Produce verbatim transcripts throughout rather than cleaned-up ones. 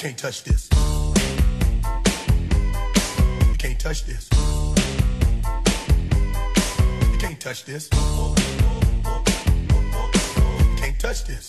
can't touch this. You can't touch this. You can't touch this. You can't touch this.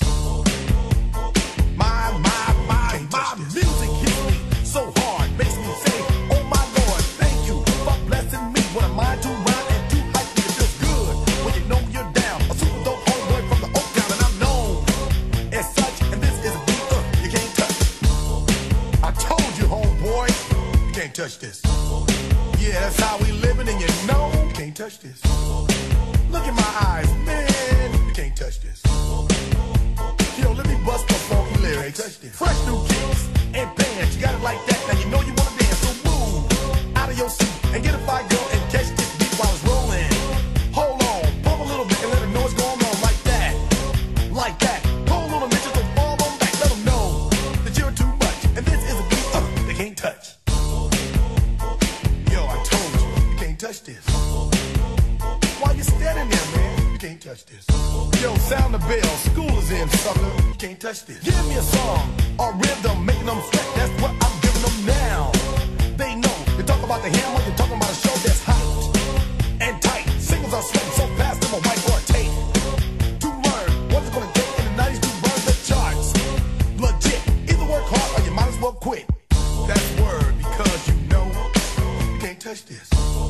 My, my, my, my music hits me so hard, makes me say, oh my Lord, thank you for blessing me. What am I to rhyme and to hype me? It feels good when you know you're down. A super dope homeboy from the Oak Town, and I'm known as such. And this is a beat uh, you can't touch. I told you, homeboy, you can't touch this. Yeah, that's how we living, and you know you can't touch this. Look in my eyes, man, you can't touch this. Yo, let me bust the funky lyrics. Fresh new kicks and bands, you got it like that. Now you know you wanna dance, so move out of your seat and get a fire girl and catch this beat while it's rolling. Hold on, pump a little bit and let them know what's going on, like that, like that. Hold on a minute, just don't fall on back. Let them know that you're too much, and this is a beat uh, they can't touch. Yo, I told you, you can't touch this. Why you standing there, man? You can't touch this. Yo, sound the bell, school is in, sucker. You can't touch this. Give me a song or rhythm, making them sweat. That's what I'm giving them now. They know. You talk about the hammer, you're talking about a show that's hot and tight. Singles are sweating so fast, them a white or a tape. To learn what's it gonna take in the nineties to burn the charts. Legit. Either work hard or you might as well quit. That's word, because you know you can't touch this.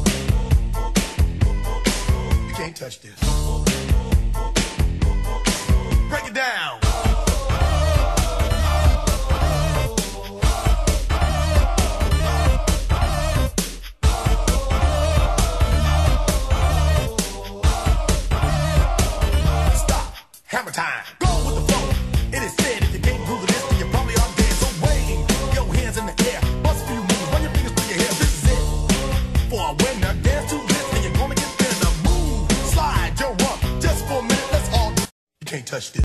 You can't touch this. Break it down. Stop. Hammer time. Go with the flow. It is said if you can't groove this, then you probably are dead. So wave your hands in the air. Bust a few moves. Run your fingers through your hair. This is it. For a winner, dance to this, and you're gonna get there. Now move, slide, your rump. Just for a minute, let's all do. You can't touch this.